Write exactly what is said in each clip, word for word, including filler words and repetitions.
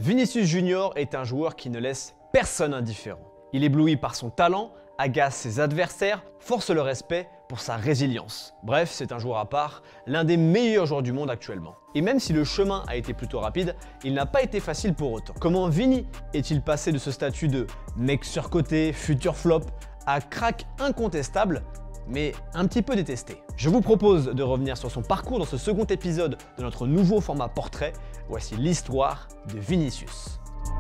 Vinicius Junior est un joueur qui ne laisse personne indifférent. Il éblouit par son talent, agace ses adversaires, force le respect pour sa résilience. Bref, c'est un joueur à part, l'un des meilleurs joueurs du monde actuellement. Et même si le chemin a été plutôt rapide, il n'a pas été facile pour autant. Comment Vini est-il passé de ce statut de mec surcoté, futur flop, à crack incontestable, mais un petit peu détesté? Je vous propose de revenir sur son parcours dans ce second épisode de notre nouveau format portrait. Voici l'histoire de Vinicius.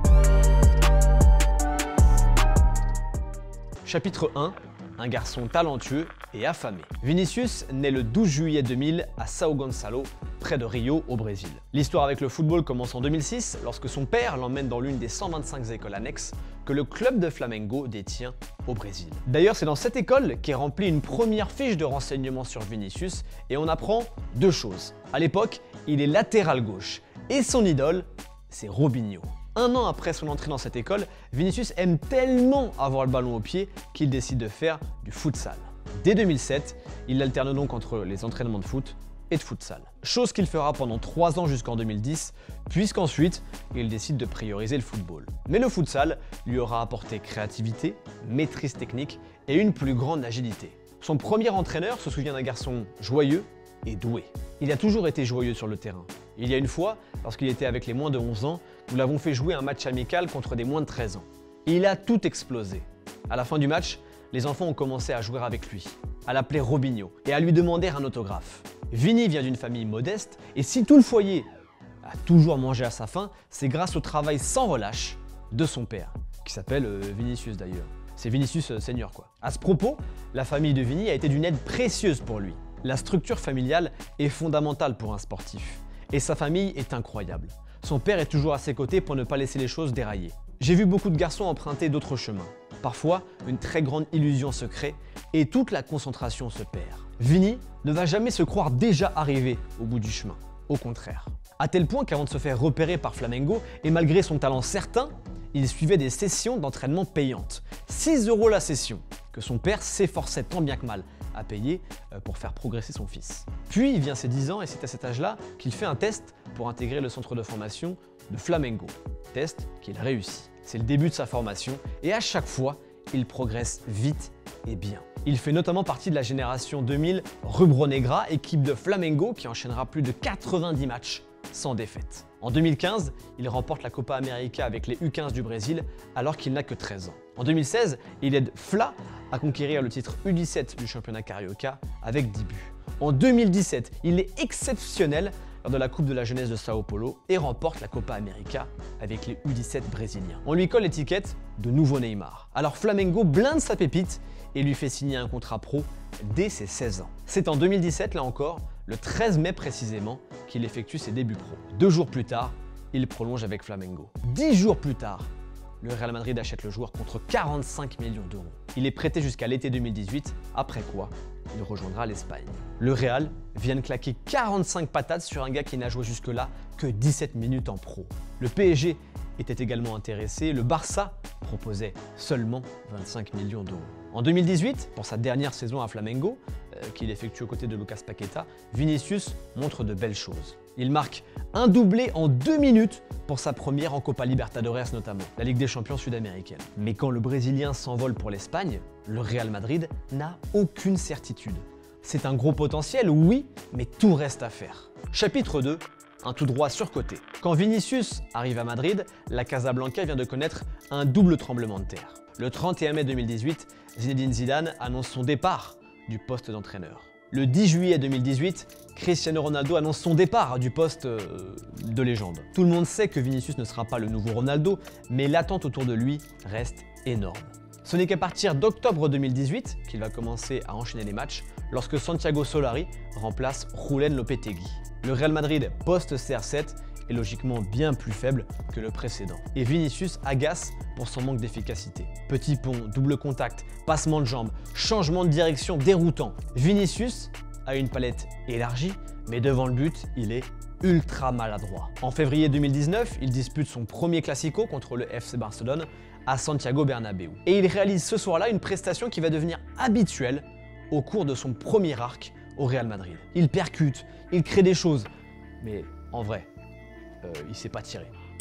Chapitre un. Un garçon talentueux et affamé. Vinicius naît le douze juillet deux mille à São Gonçalo, près de Rio, au Brésil. L'histoire avec le football commence en deux mille six, lorsque son père l'emmène dans l'une des cent vingt-cinq écoles annexes que le club de Flamengo détient au Brésil. D'ailleurs, c'est dans cette école qu'est remplie une première fiche de renseignements sur Vinicius et on apprend deux choses. À l'époque, il est latéral gauche et son idole, c'est Robinho. Un an après son entrée dans cette école, Vinicius aime tellement avoir le ballon au pied qu'il décide de faire du futsal. Dès deux mille sept, il alterne donc entre les entraînements de foot et de futsal. Chose qu'il fera pendant trois ans jusqu'en deux mille dix, puisqu'ensuite, il décide de prioriser le football. Mais le futsal lui aura apporté créativité, maîtrise technique et une plus grande agilité. Son premier entraîneur se souvient d'un garçon joyeux et doué. Il a toujours été joyeux sur le terrain. Il y a une fois, lorsqu'il était avec les moins de onze ans, nous l'avons fait jouer un match amical contre des moins de treize ans. Et il a tout explosé. À la fin du match, les enfants ont commencé à jouer avec lui, à l'appeler Robinho et à lui demander un autographe. Vini vient d'une famille modeste et si tout le foyer a toujours mangé à sa faim, c'est grâce au travail sans relâche de son père, qui s'appelle euh, Vinicius d'ailleurs. C'est Vinicius euh, Senior quoi. À ce propos, la famille de Vini a été d'une aide précieuse pour lui. La structure familiale est fondamentale pour un sportif. Et sa famille est incroyable. Son père est toujours à ses côtés pour ne pas laisser les choses dérailler. J'ai vu beaucoup de garçons emprunter d'autres chemins. Parfois, une très grande illusion se crée et toute la concentration se perd. Vini ne va jamais se croire déjà arrivé au bout du chemin. Au contraire. À tel point qu'avant de se faire repérer par Flamengo, et malgré son talent certain, il suivait des sessions d'entraînement payantes. six euros la session, que son père s'efforçait tant bien que mal à payer pour faire progresser son fils. Puis il vient ses dix ans et c'est à cet âge-là qu'il fait un test pour intégrer le centre de formation de Flamengo. Test qu'il réussit. C'est le début de sa formation et à chaque fois, il progresse vite et bien. Il fait notamment partie de la génération deux mille Rubro Negra, équipe de Flamengo qui enchaînera plus de quatre-vingt-dix matchs sans défaite. En deux mille quinze, il remporte la Copa América avec les U quinze du Brésil alors qu'il n'a que treize ans. En deux mille seize, il aide Fla à conquérir le titre U dix-sept du championnat Carioca avec dix buts. En deux mille dix-sept, il est exceptionnel lors de la Coupe de la jeunesse de Sao Paulo et remporte la Copa América avec les U dix-sept brésiliens. On lui colle l'étiquette de nouveau Neymar. Alors Flamengo blinde sa pépite et lui fait signer un contrat pro dès ses seize ans. C'est en deux mille dix-sept, là encore, le treize mai précisément, qu'il effectue ses débuts pro. Deux jours plus tard, il prolonge avec Flamengo. Dix jours plus tard, le Real Madrid achète le joueur contre quarante-cinq millions d'euros. Il est prêté jusqu'à l'été deux mille dix-huit, après quoi il rejoindra l'Espagne. Le Real vient de claquer quarante-cinq patates sur un gars qui n'a joué jusque-là que dix-sept minutes en pro. Le P S G était également intéressé, le Barça proposait seulement vingt-cinq millions d'euros. En deux mille dix-huit, pour sa dernière saison à Flamengo, euh, qu'il effectue aux côtés de Lucas Paqueta, Vinicius montre de belles choses. Il marque un doublé en deux minutes pour sa première en Copa Libertadores notamment, la Ligue des champions sud-américaine. Mais quand le Brésilien s'envole pour l'Espagne, le Real Madrid n'a aucune certitude. C'est un gros potentiel, oui, mais tout reste à faire. Chapitre deux. Un tout droit surcoté. Quand Vinicius arrive à Madrid, la Casablanca vient de connaître un double tremblement de terre. Le trente et un mai deux mille dix-huit, Zinedine Zidane annonce son départ du poste d'entraîneur. Le dix juillet deux mille dix-huit, Cristiano Ronaldo annonce son départ du poste euh, de légende. Tout le monde sait que Vinicius ne sera pas le nouveau Ronaldo, mais l'attente autour de lui reste énorme. Ce n'est qu'à partir d'octobre deux mille dix-huit qu'il va commencer à enchaîner les matchs lorsque Santiago Solari remplace Julen Lopetegui. Le Real Madrid post-C R sept est logiquement bien plus faible que le précédent. Et Vinicius agace pour son manque d'efficacité. Petit pont, double contact, passement de jambes, changement de direction déroutant. Vinicius a une palette élargie, mais devant le but, il est ultra maladroit. En février deux mille dix-neuf, il dispute son premier Classico contre le F C Barcelone à Santiago Bernabéu. Et il réalise ce soir-là une prestation qui va devenir habituelle au cours de son premier arc au Real Madrid. Il percute, il crée des choses, mais en vrai, euh, il ne sait pas tirer.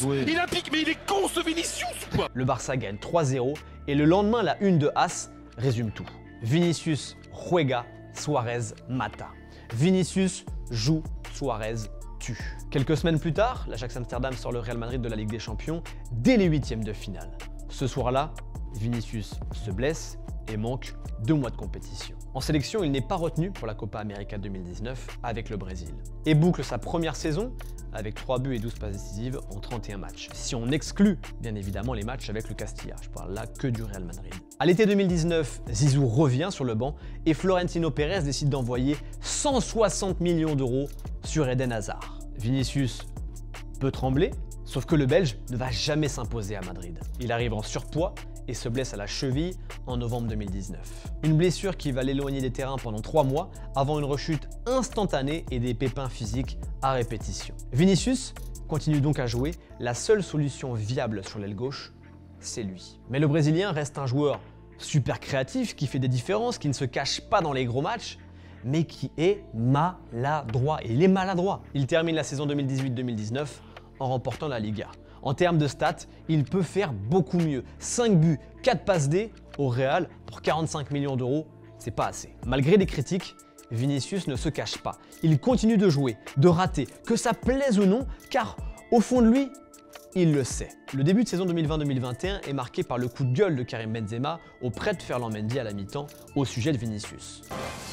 Oui. Il implique, mais il est con ce Vinicius ou quoi? Le Barça gagne trois zéro et le lendemain, la une de As résume tout. Vinicius juega, Suarez mata. Vinicius joue, Suarez tue. Quelques semaines plus tard, l'Ajax Amsterdam sort le Real Madrid de la Ligue des Champions dès les huitièmes de finale. Ce soir-là, Vinicius se blesse et manque deux mois de compétition. En sélection, il n'est pas retenu pour la Copa América deux mille dix-neuf avec le Brésil et boucle sa première saison avec trois buts et douze passes décisives en trente et un matchs. Si on exclut bien évidemment les matchs avec le Castilla, je parle là que du Real Madrid. À l'été deux mille dix-neuf, Zizou revient sur le banc et Florentino Pérez décide d'envoyer cent soixante millions d'euros sur Eden Hazard. Vinicius peut trembler, sauf que le Belge ne va jamais s'imposer à Madrid. Il arrive en surpoids et se blesse à la cheville en novembre deux mille dix-neuf. Une blessure qui va l'éloigner des terrains pendant trois mois avant une rechute instantanée et des pépins physiques à répétition. Vinicius continue donc à jouer, la seule solution viable sur l'aile gauche, c'est lui. Mais le Brésilien reste un joueur super créatif, qui fait des différences, qui ne se cache pas dans les gros matchs, mais qui est maladroit. Et il est maladroit. Il termine la saison deux mille dix-huit deux mille dix-neuf en remportant la Liga. En termes de stats, il peut faire beaucoup mieux. cinq buts, quatre passes D au Real pour quarante-cinq millions d'euros, c'est pas assez. Malgré les critiques, Vinicius ne se cache pas. Il continue de jouer, de rater, que ça plaise ou non, car au fond de lui, il le sait. Le début de saison deux mille vingt deux mille vingt et un est marqué par le coup de gueule de Karim Benzema auprès de Ferland Mendy à la mi-temps au sujet de Vinicius.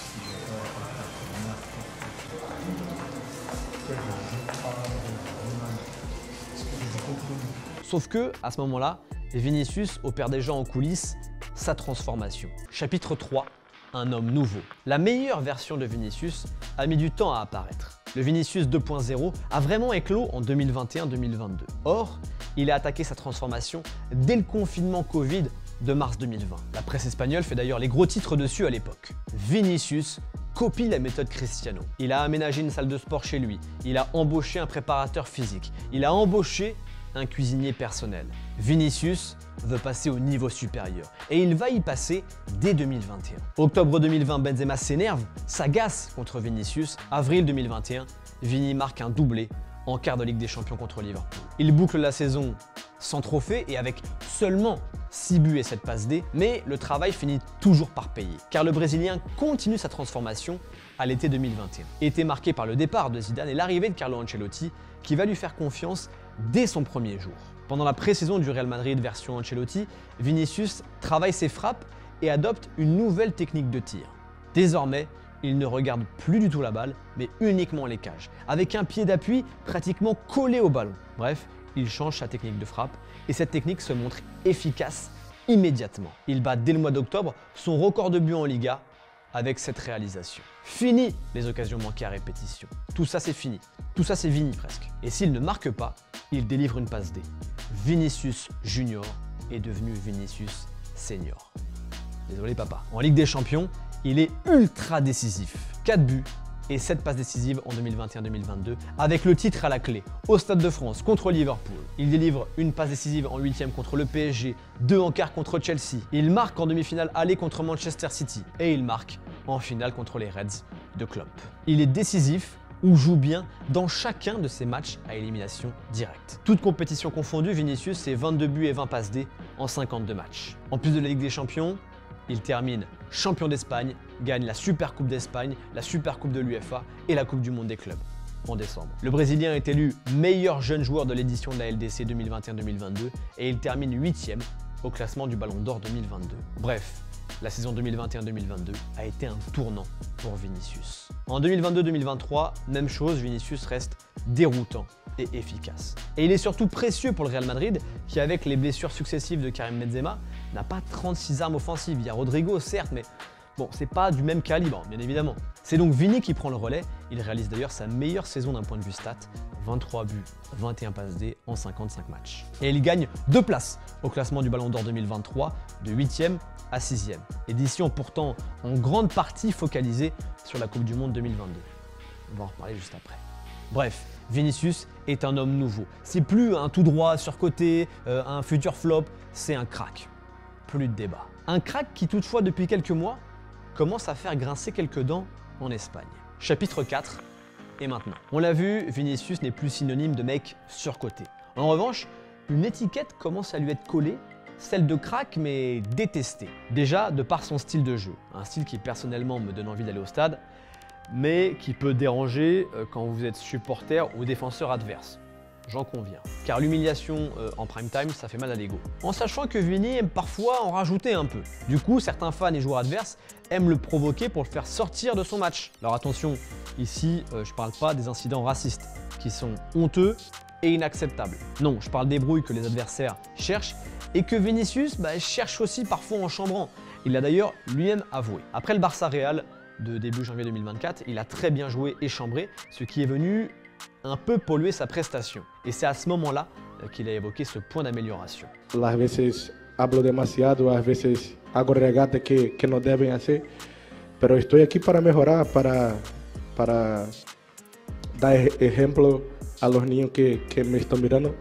Sauf que, à ce moment-là, Vinicius opère déjà en coulisses sa transformation. Chapitre trois, un homme nouveau. La meilleure version de Vinicius a mis du temps à apparaître. Le Vinicius deux point zéro a vraiment éclos en deux mille vingt et un deux mille vingt-deux. Or, il a attaqué sa transformation dès le confinement Covid de mars deux mille vingt. La presse espagnole fait d'ailleurs les gros titres dessus à l'époque. Vinicius copie la méthode Cristiano. Il a aménagé une salle de sport chez lui, il a embauché un préparateur physique, il a embauché un cuisinier personnel. Vinicius veut passer au niveau supérieur et il va y passer dès deux mille vingt et un. Octobre deux mille vingt, Benzema s'énerve, s'agace contre Vinicius. Avril deux mille vingt et un, Vini marque un doublé en quart de Ligue des Champions contre Liverpool. Il boucle la saison sans trophée et avec seulement six buts et sept passes D, mais le travail finit toujours par payer, car le Brésilien continue sa transformation à l'été deux mille vingt et un. Été marqué par le départ de Zidane et l'arrivée de Carlo Ancelotti, qui va lui faire confiance dès son premier jour. Pendant la pré-saison du Real Madrid version Ancelotti, Vinicius travaille ses frappes et adopte une nouvelle technique de tir. Désormais, il ne regarde plus du tout la balle, mais uniquement les cages, avec un pied d'appui pratiquement collé au ballon. Bref, il change sa technique de frappe et cette technique se montre efficace immédiatement. Il bat dès le mois d'octobre son record de buts en Liga avec cette réalisation. Fini les occasions manquées à répétition. Tout ça c'est fini. Tout ça c'est Vini presque. Et s'il ne marque pas, il délivre une passe D. Vinicius Junior est devenu Vinicius Senior. Désolé papa. En Ligue des Champions, il est ultra décisif. quatre buts et sept passes décisives en deux mille vingt et un deux mille vingt-deux avec le titre à la clé au Stade de France contre Liverpool. Il délivre une passe décisive en huitième contre le P S G, deux en quart contre Chelsea. Il marque en demi-finale aller contre Manchester City et il marque en finale contre les Reds de Klopp. Il est décisif ou joue bien dans chacun de ses matchs à élimination directe. Toute compétition confondue, Vinicius c'est vingt-deux buts et vingt passes D en cinquante-deux matchs. En plus de la Ligue des Champions, il termine champion d'Espagne, gagne la Super Coupe d'Espagne, la Super Coupe de l'UEFA et la Coupe du Monde des clubs en décembre. Le Brésilien est élu meilleur jeune joueur de l'édition de la L D C deux mille vingt et un deux mille vingt-deux et il termine huitième au classement du Ballon d'Or deux mille vingt-deux. Bref, la saison deux mille vingt et un deux mille vingt-deux a été un tournant pour Vinicius. En deux mille vingt-deux deux mille vingt-trois, même chose, Vinicius reste déroutant et efficace. Et il est surtout précieux pour le Real Madrid qui, avec les blessures successives de Karim Benzema, n'a pas trente-six armes offensives. Il y a Rodrigo certes, mais bon, c'est pas du même calibre, bien évidemment. C'est donc Vini qui prend le relais. Il réalise d'ailleurs sa meilleure saison d'un point de vue stat, vingt-trois buts, vingt et un passes D en cinquante-cinq matchs. Et il gagne deux places au classement du Ballon d'Or deux mille vingt-trois, de huitième à sixième. Édition pourtant en grande partie focalisée sur la Coupe du Monde deux mille vingt-deux. On va en reparler juste après. Bref, Vinicius est un homme nouveau. C'est plus un tout droit surcoté, euh, un futur flop, c'est un crack. Plus de débat. Un crack qui toutefois depuis quelques mois commence à faire grincer quelques dents en Espagne. Chapitre quatre, et maintenant. On l'a vu, Vinicius n'est plus synonyme de mec surcoté. En revanche, une étiquette commence à lui être collée, celle de crack mais détestée. Déjà de par son style de jeu, un style qui personnellement me donne envie d'aller au stade, mais qui peut déranger quand vous êtes supporter ou défenseur adverse. J'en conviens. Car l'humiliation euh, en prime time, ça fait mal à l'ego. En sachant que Vini aime parfois en rajouter un peu. Du coup, certains fans et joueurs adverses aiment le provoquer pour le faire sortir de son match. Alors attention, ici, euh, je parle pas des incidents racistes, qui sont honteux et inacceptables. Non, je parle des brouilles que les adversaires cherchent et que Vinicius bah, cherche aussi parfois en chambrant. Il l'a d'ailleurs lui-même avoué. Après le Barça Real de début janvier deux mille vingt-quatre, il a très bien joué et chambré, ce qui est venu un peu polluer sa prestation. Et c'est à ce moment-là qu'il a évoqué ce point d'amélioration. Las veces hablo demasiado, a veces hago regates que, que no deben hacer, pero estoy aquí para mejorar, para, para dar ejemplo a los niños que, que me están mirando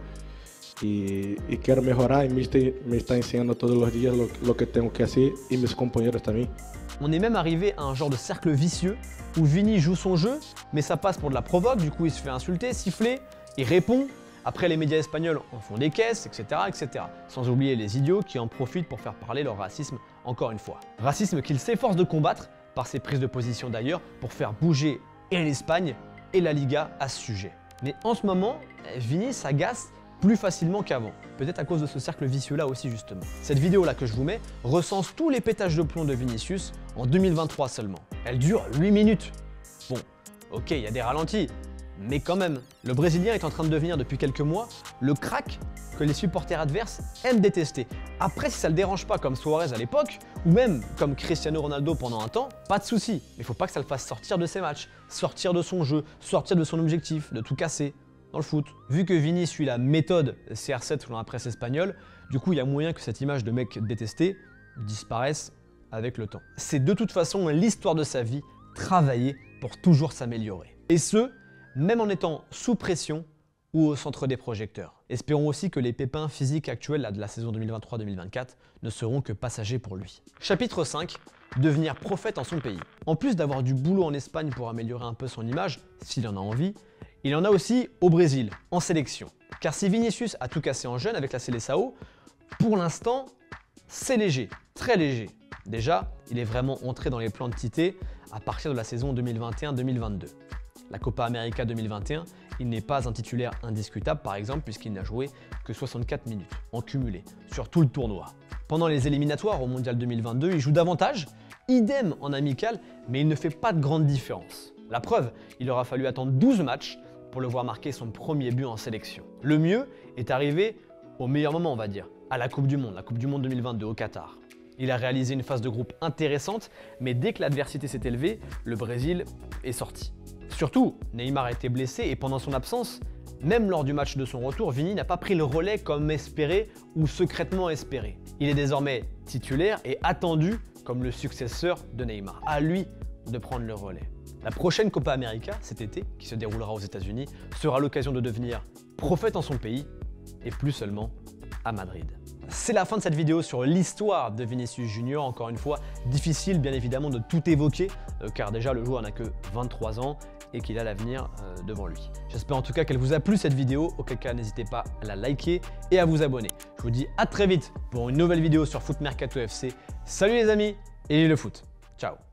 y, y quiero mejorar y me está, me está enseñando todos los días lo, lo que tengo que hacer y mis compañeros también. On est même arrivé à un genre de cercle vicieux où Vini joue son jeu, mais ça passe pour de la provoque, du coup il se fait insulter, siffler, il répond. Après les médias espagnols en font des caisses, et cetera, et cetera. Sans oublier les idiots qui en profitent pour faire parler leur racisme encore une fois. Racisme qu'il s'efforce de combattre par ses prises de position d'ailleurs pour faire bouger et l'Espagne et la Liga à ce sujet. Mais en ce moment, Vini s'agace plus facilement qu'avant. Peut-être à cause de ce cercle vicieux là aussi justement. Cette vidéo là que je vous mets recense tous les pétages de plomb de Vinicius en deux mille vingt-trois seulement. Elle dure huit minutes. Bon, ok, il y a des ralentis, mais quand même. Le Brésilien est en train de devenir depuis quelques mois le crack que les supporters adverses aiment détester. Après, si ça le dérange pas comme Suarez à l'époque, ou même comme Cristiano Ronaldo pendant un temps, pas de souci. Mais il faut pas que ça le fasse sortir de ses matchs, sortir de son jeu, sortir de son objectif, de tout casser. Dans le foot. Vu que Vini suit la méthode C R sept selon la presse espagnole, du coup il y a moyen que cette image de mec détesté disparaisse avec le temps. C'est de toute façon l'histoire de sa vie, travailler pour toujours s'améliorer. Et ce, même en étant sous pression ou au centre des projecteurs. Espérons aussi que les pépins physiques actuels là, de la saison deux mille vingt-trois deux mille vingt-quatre ne seront que passagers pour lui. Chapitre cinq. Devenir prophète en son pays. En plus d'avoir du boulot en Espagne pour améliorer un peu son image, s'il en a envie, il en a aussi au Brésil, en sélection. Car si Vinicius a tout cassé en jeune avec la Seleção, pour l'instant, c'est léger, très léger. Déjà, il est vraiment entré dans les plans de Tite à partir de la saison deux mille vingt et un deux mille vingt-deux. La Copa América deux mille vingt et un, il n'est pas un titulaire indiscutable par exemple puisqu'il n'a joué que soixante-quatre minutes en cumulé sur tout le tournoi. Pendant les éliminatoires au Mondial deux mille vingt-deux, il joue davantage, idem en amical, mais il ne fait pas de grande différence. La preuve, il aura fallu attendre douze matchs pour le voir marquer son premier but en sélection. Le mieux est arrivé au meilleur moment, on va dire, à la Coupe du Monde, la Coupe du Monde deux mille vingt-deux au Qatar. Il a réalisé une phase de groupe intéressante, mais dès que l'adversité s'est élevée, le Brésil est sorti. Surtout, Neymar a été blessé et pendant son absence, même lors du match de son retour, Vini n'a pas pris le relais comme espéré ou secrètement espéré. Il est désormais titulaire et attendu comme le successeur de Neymar. À lui de prendre le relais. La prochaine Copa América, cet été, qui se déroulera aux États-Unis, sera l'occasion de devenir prophète en son pays et plus seulement à Madrid. C'est la fin de cette vidéo sur l'histoire de Vinicius Junior. Encore une fois, difficile bien évidemment de tout évoquer, euh, car déjà le joueur n'a que vingt-trois ans et qu'il a l'avenir euh, devant lui. J'espère en tout cas qu'elle vous a plu cette vidéo, auquel cas n'hésitez pas à la liker et à vous abonner. Je vous dis à très vite pour une nouvelle vidéo sur Foot Mercato F C. Salut les amis et vive le foot. Ciao.